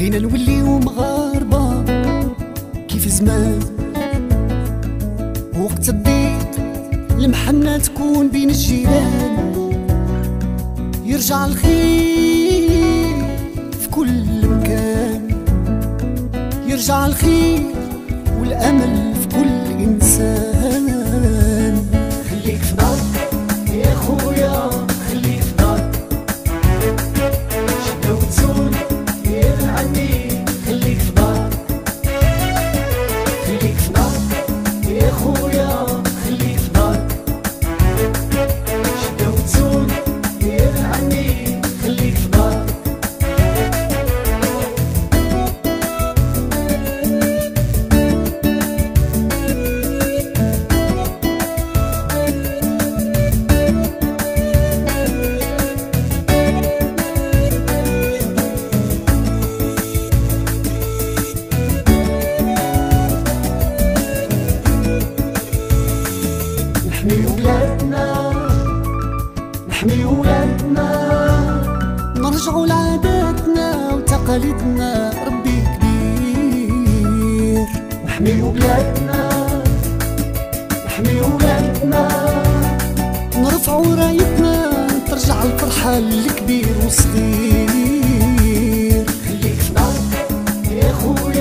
بغينا نوليو مغاربة كيف زمان، وقت الضيق المحنة تكون بين الجيران، يرجع الخير في كل مكان، يرجع الخير والأمل في كل إنسان. خليك في دارك يا خويا، خليك في دارك، شدة وتزول غير عني. خليك في دارك، خليك في دارك يا خويا، خليك في دارك، شدة وتزول غير عني. خليك في دارك. نحمي ولادنا، نحمي ولادنا، نرجعوا لعاداتنا وتقاليدنا. ربي كبير. نحمي ولادنا، نحمي ولادنا، نرفعوا رايتنا، ترجع الفرحة للكبير والصغير. خليك في دارك يا خويا.